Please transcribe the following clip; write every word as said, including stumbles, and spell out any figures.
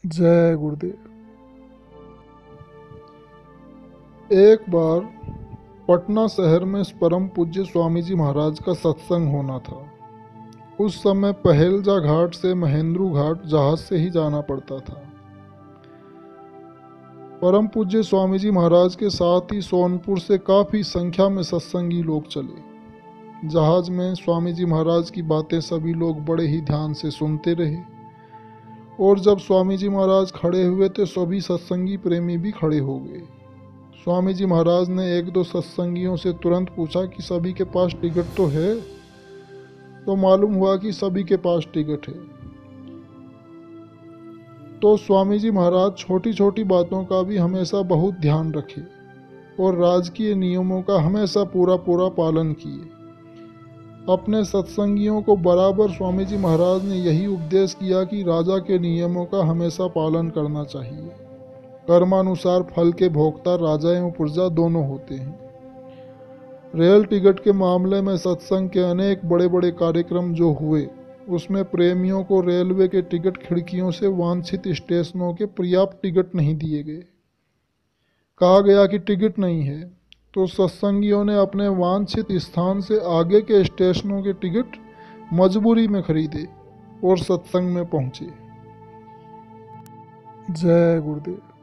जय गुरुदेव। एक बार पटना शहर में परम पूज्य स्वामी जी महाराज का सत्संग होना था। उस समय पहेलजा घाट से महेंद्रू घाट जहाज से ही जाना पड़ता था। परम पूज्य स्वामी जी महाराज के साथ ही सोनपुर से काफ़ी संख्या में सत्संगी लोग चले। जहाज में स्वामी जी महाराज की बातें सभी लोग बड़े ही ध्यान से सुनते रहे और जब स्वामी जी महाराज खड़े हुए तो सभी सत्संगी प्रेमी भी खड़े हो गए। स्वामी जी महाराज ने एक दो सत्संगियों से तुरंत पूछा कि सभी के पास टिकट तो है, तो मालूम हुआ कि सभी के पास टिकट है। तो स्वामी जी महाराज छोटी छोटी बातों का भी हमेशा बहुत ध्यान रखे और राजकीय नियमों का हमेशा पूरा पूरा पालन किए। अपने सत्संगियों को बराबर स्वामी जी महाराज ने यही उपदेश किया कि राजा के नियमों का हमेशा पालन करना चाहिए। कर्मानुसार फल के भोक्ता राजा एवं प्रजा दोनों होते हैं। रेल टिकट के मामले में सत्संग के अनेक बड़े बड़े कार्यक्रम जो हुए, उसमें प्रेमियों को रेलवे के टिकट खिड़कियों से वांछित स्टेशनों के पर्याप्त टिकट नहीं दिए गए। कहा गया कि टिकट नहीं है, तो सत्संगियों ने अपने वांछित स्थान से आगे के स्टेशनों के टिकट मजबूरी में खरीदे और सत्संग में पहुंचे। जय गुरुदेव।